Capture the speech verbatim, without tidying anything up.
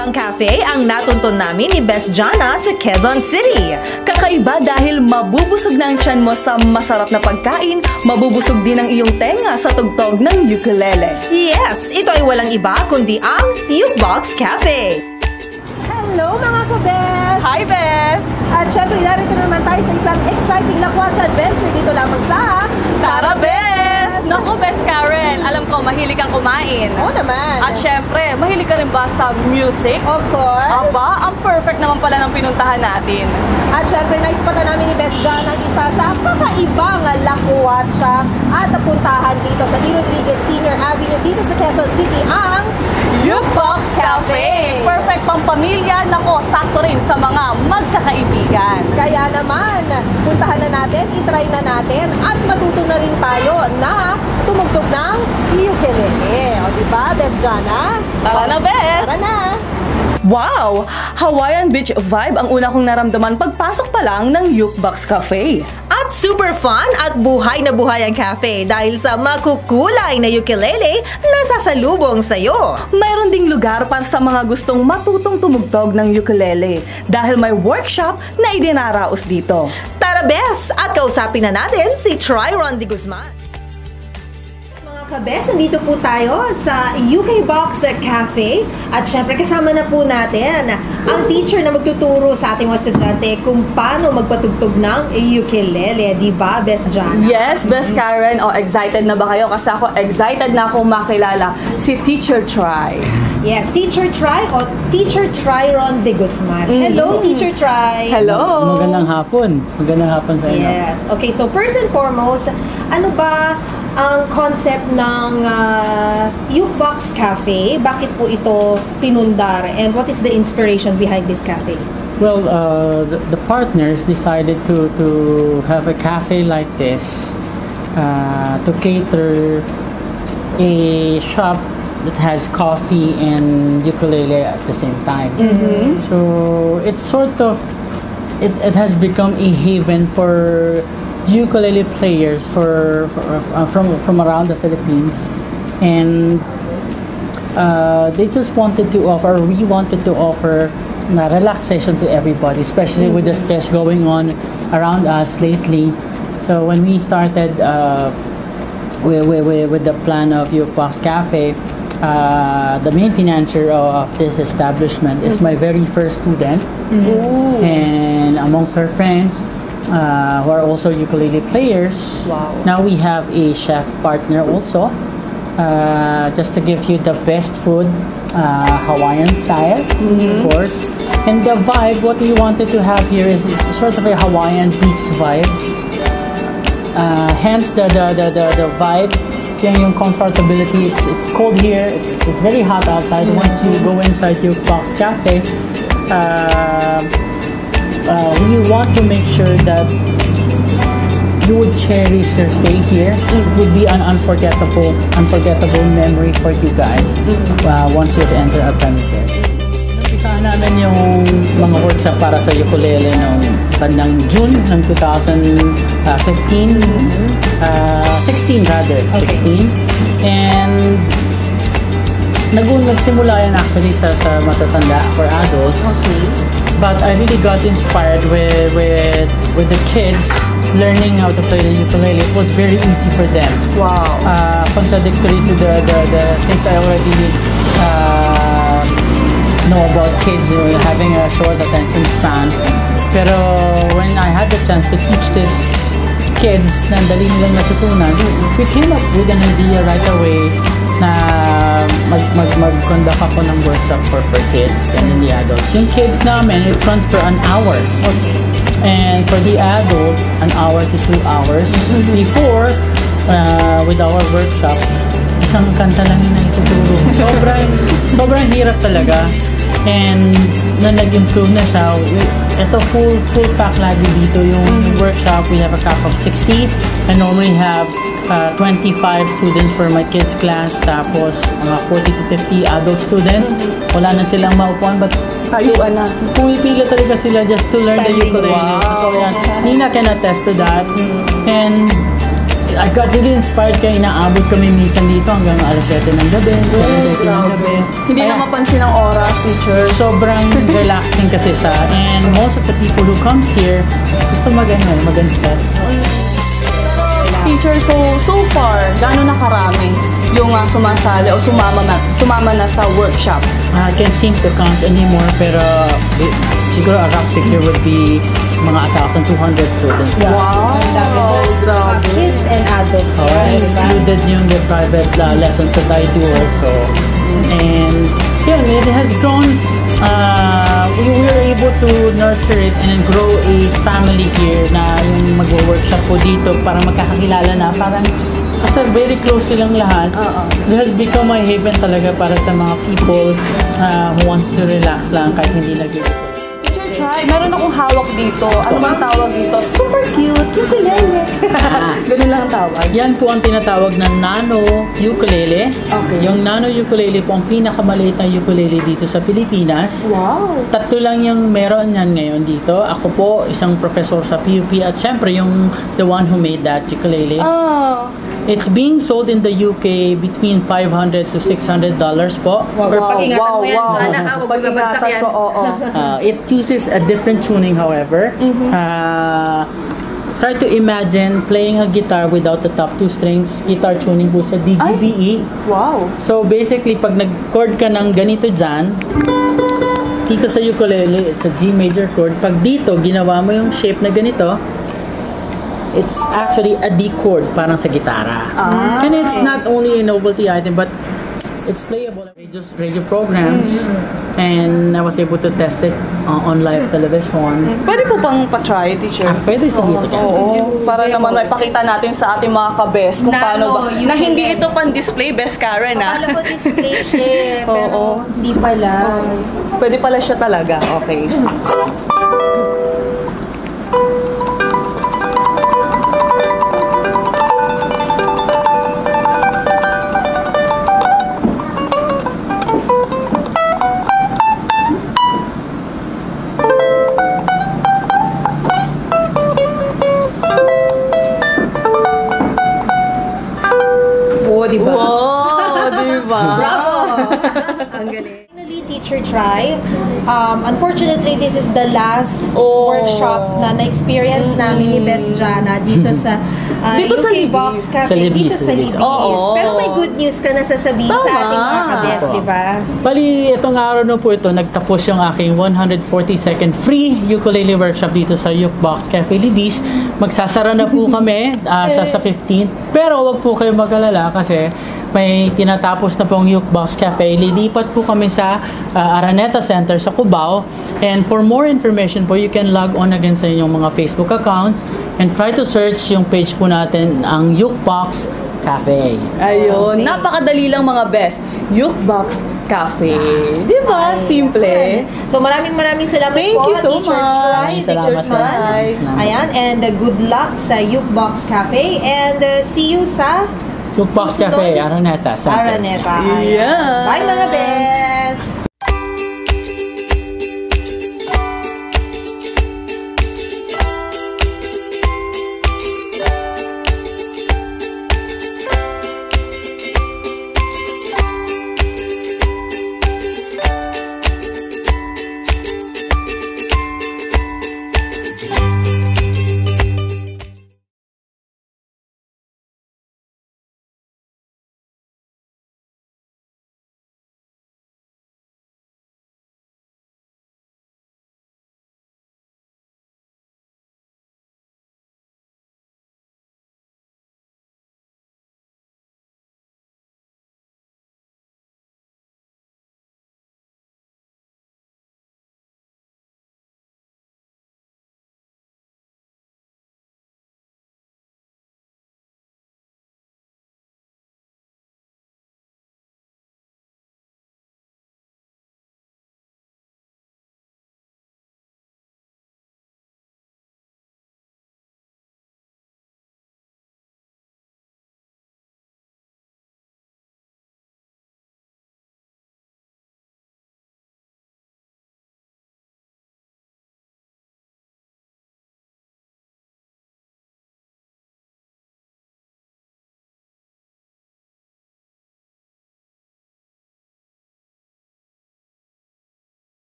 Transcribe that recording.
Kakaibang cafe ang natuntun namin ni Bes Jana sa Quezon City. Kakaiba dahil mabubusog na ang tiyan mo sa masarap na pagkain, mabubusog din ang iyong tenga sa tugtog ng ukulele. Yes, ito ay walang iba kundi ang Jukebox Cafe. Hello mga ka-Bes! Hi, Bes! At syempre, narito naman tayo sa isang exciting lakwacha adventure dito lamang sa Tara, Bes! Naku, Bes Karen, alam ko, mahilig kang kumain. Oo naman. At syempre, mahilig ka rin ba sa music? Of course. Aba, ang perfect naman pala ng pinuntahan natin. At syempre, naispatan namin ni Bes Jan ang isa sa kakaibang lakwacha at puntahan dito sa E. Rodriguez Senior Avenue dito sa Quezon City, ang Jukebox Cafe! Perfect pang pamilya, nako, sakto rin sa mga magkakaibigan. Kaya naman, puntahan na natin, itry na natin, at matuto na rin tayo na tumugtog ng ukulele. O diba, Bes Jana? Tara na, Bes! Tara na! Wow! Hawaiian beach vibe ang una kong naramdaman pagpasok pa lang ng Jukebox Cafe. At super fun at buhay na buhay ang cafe dahil sa makukulay na ukulele na sasalubong sa'yo. Mayroon ding lugar para sa mga gustong matutong tumugtog ng ukulele dahil may workshop na idinaraos dito. Tara, Bes! At kausapin na natin si Tryron de Guzman. Kabes, nandito po tayo sa Jukebox Cafe at syempre kasama na po natin ang teacher na magtuturo sa ating mga estudyante kung paano magpatugtog ng ukulele, di ba, Bes Jana? Yes, Bes Karen. Oh, excited na ba kayo? Kasi ako excited na akong makilala si Teacher Try. Yes, Teacher Try o Teacher Tryron de Guzman. Mm-hmm. Hello, Teacher Try. Hello. Magandang hapon. Magandang hapon sa inyo. Yes. Okay, so first and foremost, ano ba ang concept ng uh, Jukebox Cafe? Bakit po ito pinundar? And what is the inspiration behind this cafe? Well, uh, the, the partners decided to, to have a cafe like this uh, to cater a shop that has coffee and ukulele at the same time. Mm-hmm. So it's sort of, it, it has become a haven for ukulele players for, for uh, from from around the Philippines, and uh, they just wanted to offer, or we wanted to offer uh, relaxation to everybody, especially mm-hmm. with the stress going on around us lately. So when we started uh, with, with, with the plan of Jukebox Cafe, uh, the main financier of this establishment is mm-hmm. my very first student, mm-hmm. and amongst our friends, Uh, who are also ukulele players. Wow. Now we have a chef partner also, uh, just to give you the best food, uh, Hawaiian style, mm-hmm. of course. And the vibe, what we wanted to have here is, is sort of a Hawaiian beach vibe. Uh, hence the the, the, the, the vibe, yung comfortability. It's, it's cold here, it's, it's very hot outside. Mm-hmm. Once you go inside Jukebox Cafe, uh, Uh, we want to make sure that you would cherish your stay here. It would be an unforgettable, unforgettable memory for you guys uh, once you enter our premises. Umpisahan namin yung mga workshop para sa ukulele noong bandang June ng twenty fifteen, uh, sixteen rather, okay. sixteen, and Nagun nagsimula yan actually sa, sa matatanda for adults. Okay. But I really got inspired with, with, with the kids learning how to play the ukulele. It was very easy for them. Wow. Uh, contradictory to the, the, the things I already uh, know about kids you know, having a short attention span. Pero when I had the chance to teach this kids na dali nilang natutunan, we came up with an idea right away na mag, mag, mag-conduct ako ng workshop for, for kids and then the adults. Yung kids namin, it runs for an hour. Okay. And for the adult, an hour to two hours. Mm-hmm. Before, uh, with our workshop, isang kanta lang yun na ituturo. Sobrang, sobrang hirap talaga. And na nag-improve na siya, ito full full pack lagi dito yung mm-hmm. workshop. We have a cap of sixty. I normally have uh, twenty-five students for my kids class. Tapos mga uh, forty to fifty adult students. Mm-hmm. Wala na silang maupuan, but ayuan na. Pumipila talaga sila just to learn Standing. the ukulele. Wow. So, yan. Nina can attest to that. Mm-hmm. And I got really inspired kaya inaabot kami minsan dito hanggang alas siyete ng gabi, seven thirty ng gabi. Hindi na Kaya, mapansin ang oras, teacher. sobrang relaxing kasi siya. And most of the people who comes here, gusto mag-ano, mag-unstress. Teacher, so so far, gaano na karami yung uh, sumasali o sumama na, sumama na sa workshop? I can't seem to count anymore, pero eh, siguro a rough figure would be mga one thousand two hundred students. Wow! Uh, Grabe. kids and adults. Oh, yan, diba? excluded yung the private uh, lessons that I do also. And yun, it has grown. Uh, we were able to nurture it and then grow a family here na yung mag-workshop po dito para magkakakilala na. Parang kasi very close silang lahat. Oo. It has become a haven talaga para sa mga people uh, who wants to relax lang kahit hindi nag-record. Teacher, try. Meron akong hawak dito. Ano bang tawag dito? Super cute. Ukulele. Ganun lang ang tawag. Yan po ang tinatawag na nano ukulele. Okay. Yung nano ukulele po ang pinakamaliit na ukulele dito sa Pilipinas. Wow. Tatlo lang yung meron yan ngayon dito. Ako po, isang professor sa P U P at syempre yung the one who made that ukulele. Oh. It's being sold in the U K between five hundred to six hundred dollars po. Or pag-ingatan mo yan, Jana, ha? Huwag mo babagsak Pag-ingatan yan. ko, oo. Uh, it uses a different tuning, however. Uh, try to imagine playing a guitar without the top two strings. Guitar tuning po siya, D G B E. Wow. So basically, pag nag-chord ka ng ganito dyan, dito sa ukulele, it's a G major chord. Pag dito, ginawa mo yung shape na ganito, it's actually a D chord, parang sa gitara. Ah, And it's not only a novelty item, but it's playable in radio, radio programs. And I was able to test it uh, on live television. Pwede po bang pa-try, teacher? Ah, pwede, sige. Oo, para naman may pakita natin sa ating mga kabes kung Nano, paano ba. ukulele. Na hindi ito pang display, best Karen, ha? Akala ko display siya, eh, pero Oo. hindi pala. Pwede pala siya talaga. Okay. Oo, di ba? Wow, di ba? Bravo! Ang galing. Finally, Teacher Try. Um, unfortunately, this is the last Oh. workshop na na-experience namin ni Best Jana dito sa uh, Dito sa U K Libis. Box Cafe. Sa Libis, Dito sa Libis. Libis. Oo. Pero may good news ka na sasabihin sa Tama. ating mga kabes, Opo. di ba? Bali, itong araw na po ito, nagtapos yung aking one hundred forty-second free ukulele workshop dito sa Jukebox Cafe Libis. Magsasara na po kami uh, sa, sa fifteenth. Pero wag po kayo mag-alala kasi may tinatapos na pong Jukebox Cafe. Lilipat po kami sa uh, Araneta Center sa Cubao. And for more information po, you can log on again sa inyong mga Facebook accounts and try to search yung page po natin, ang Jukebox Cafe. Ayun, napakadali lang mga best. Jukebox Cafe. Di ba? Simple. So maraming maraming salamat Thank po, you so Teacher much. Try, Salamat Teacher po. Try. Salamat. Ayan, and uh, good luck sa Jukebox Cafe. And uh, see you sa Jukebox susunod Cafe, Araneta Center. Araneta. Ayan. Yeah. Bye mga bes!